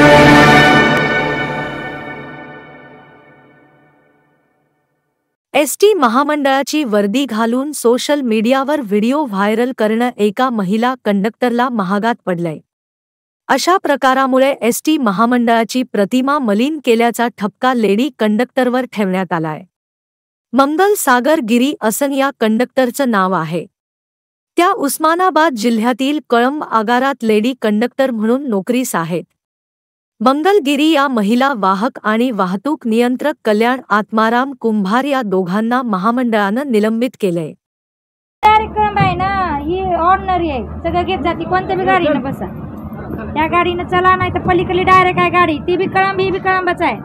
ST महामंडळाची वर्दी घालून सोशल मीडियावर व्हिडिओ व्हायरल करणं एका महिला कंडक्टरला महागात पडलंय। अशा प्रकारामुळे एसटी महामंडळाची प्रतिमा मलिन केल्याचा ठपका लेडी कंडक्टरवर ठेवण्यात आलाय। मंगल सागर गिरी असं या कंडक्टरचं नाव आहे। त्या उस्मानाबाद जिल्ह्यातील कळंब आगारात लेडी कंडक्टर म्हणून नोकरीस आहेत। मंगलगिरी या महिला वाहक आणि वाहतूक नियंत्रक कल्याण आत्माराम कुंभार या दोघांना महामंडळानं निलंबित केलंय। कार्यक्रम आहे ना, ही ऑर्डिनरी आहे, सगळं घेत जाती, कोणत्या बी गाडीनं बसा, त्या गाडीनं चला, नाही तर पलीकडे डायरेक्ट आहे गाडी, ती बी कळंब ही बी कळंबच आहे।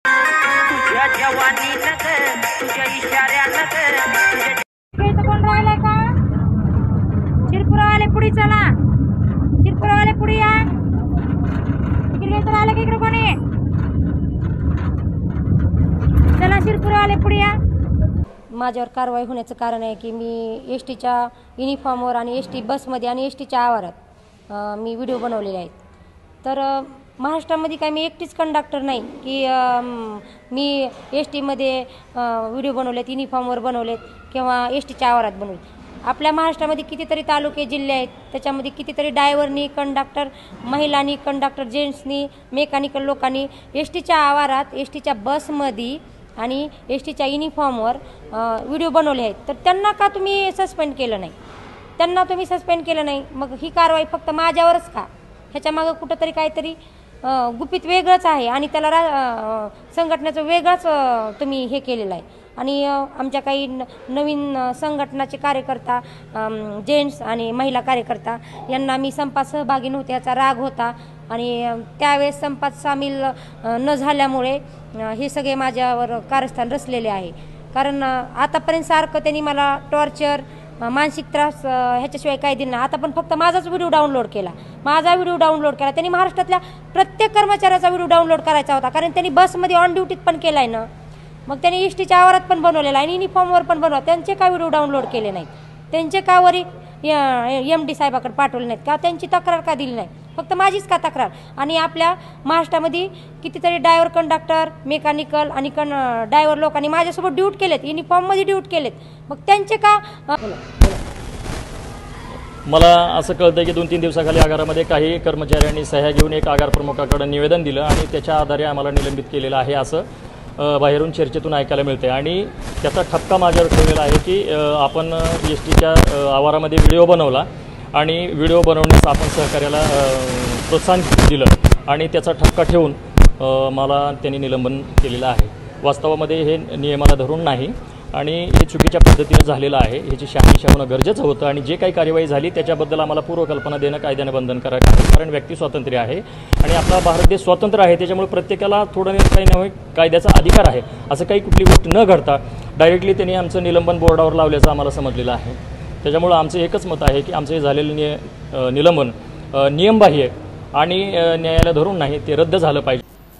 कोण राहिलाय का? शिरपुरावाले पुढे चला, शिरपुरावाले पुढे या, राहिला की इकडे कोणी, चला शिरपुरावाले पुढे या। माझ्यावर कारवाई होण्याचं कारण आहे की मी एसटीच्या युनिफॉर्मवर आणि एसटी बसमध्ये आणि एसटीच्या आवारात मी व्हिडिओ बनवलेले आहेत। तर महाराष्ट्रामध्ये काय मी एकटीच कंडक्टर नाही की मी एसटीमध्ये व्हिडिओ बनवलेत, युनिफॉर्मवर बनवलेत किंवा एसटीच्या आवारात बनवलेत। आपल्या महाराष्ट्रामध्ये कितीतरी तालुके जिल्हे आहेत, त्याच्यामध्ये कितीतरी ड्रायव्हरनी, कंडक्टर महिलांनी, कंडक्टर जेंट्सनी, मेकॅनिकल लोकांनी एसटीच्या आवारात, एसटीच्या बसमध्ये आणि एसटीच्या युनिफॉर्मवर व्हिडिओ बनवले आहेत। तर त्यांना का तुम्ही सस्पेंड केलं नाही? त्यांना तुम्ही सस्पेंड केलं नाही, मग ही कारवाई फक्त माझ्यावरच का? ह्याच्यामागं कुठंतरी काहीतरी गुपित वेगळंच आहे आणि त्याला संघटनेचं वेगळंच तुम्ही हे केलेलं आहे। आणि आमच्या काही नवीन संघटनाचे कार्यकर्ता, जेंट्स आणि महिला कार्यकर्ता यांना मी संपात सहभागी नव्हते याचा राग होता आणि त्यावेळेस संपात सामील न झाल्यामुळे हे सगळे माझ्यावर कारस्थान रचलेले आहे। कारण आतापर्यंत सारखं त्यांनी मला टॉर्चर, मानसिक त्रास ह्याच्याशिवाय काही दिलं नाही। आता पण फक्त माझाच व्हिडिओ डाउनलोड केला, माझा व्हिडिओ डाउनलोड केला त्यांनी। महाराष्ट्रातल्या प्रत्येक कर्मचाऱ्याचा व्हिडिओ डाउनलोड करायचा होता, कारण त्यांनी बसमध्ये ऑन ड्युटीत पण केला आहे ना, मग त्यांनी एसटीच्या आवारात पण बनवलेला आहे आणि युनिफॉर्मवर पण बनवला। त्यांचे का व्हिडिओ डाउनलोड केले नाहीत? त्यांचे का वरी MD साहेबाकडे पाठवले नाहीत का? त्यांची तक्रार का दिली नाही? फक्त माझीच का तक्रार? आणि आपल्या महाराष्ट्रामध्ये कितीतरी ड्रायव्हर, कंडक्टर, मेकॅनिकल आणि ड्रायव्हर लोकांनी माझ्यासोबत ड्यूट केलेत, युनिफॉर्ममध्ये ड्यूट केलेत, मग त्यांचे का? मला असं कळतं की 2-3 दिवसाखाली आगारामध्ये काही कर्मचाऱ्यांनी सह्या घेऊन एक आगार प्रमुखाकडे निवेदन दिलं आणि त्याच्या आधारे आम्हाला निलंबित केलेलं आहे असं बाहेरून चर्चेतून ऐकायला मिळते। आणि त्याचा ठपका माझ्यावर ठेवलेला आहे की आपण एसटीच्या आवारामध्ये व्हिडिओ बनवला आणि व्हिडिओ बनवण्यास आपण सहकार्याला प्रोत्साहन दिलं आणि त्याचा ठपका ठेवून मला त्यांनी निलंबन केलेलं आहे। वास्तवामध्ये हे नियमाला धरून नाही आणि हे चुकीच्या पद्धतीने झालेलं आहे। ह्याची शहानिशा होणं गरजेचं होतं आणि जे काही कार्यवाही झाली त्याच्याबद्दल आम्हाला पूर्वकल्पना देणं कायद्याने बंधनकारक आहे, कारण व्यक्ती स्वातंत्र्य आहे आणि आपला भारत देश स्वतंत्र आहे, त्याच्यामुळे प्रत्येकाला थोडं काही नव्हे कायद्याचा अधिकार आहे। असं काही कुठली गोष्ट न घडता डायरेक्टली त्यांनी आमचं निलंबन बोर्डावर लावल्याचं आम्हाला समजलेलं आहे। त्याच्यामुळं आमचं एकच मत आहे की आमचं हे झालेलं निलंबन नियमबाह्य आणि न्यायालय धरून नाही, ते रद्द झालं पाहिजे।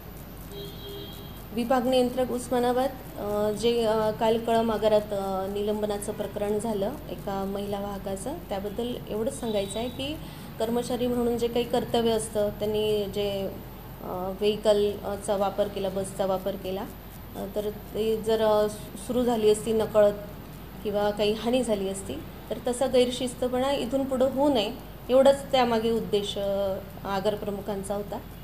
विभाग नियंत्रक उस्मानाबाद, जे काल कळंब आगारात निलंबनाचं प्रकरण झालं एका महिला वाहकाचं, त्याबद्दल एवढंच सांगायचं आहे की कर्मचारी म्हणून जे काही कर्तव्य असतं त्यांनी जे व्हेकलचा वापर केला, बसचा वापर केला, तर ते जर सुरू झाली असती नकळत किंवा काही हानी झाली असती तर तसा गैरशिस्तपणा इथून पुढं होऊ नये, एवढंच त्यामागे उद्देश आगार प्रमुखांचा होता।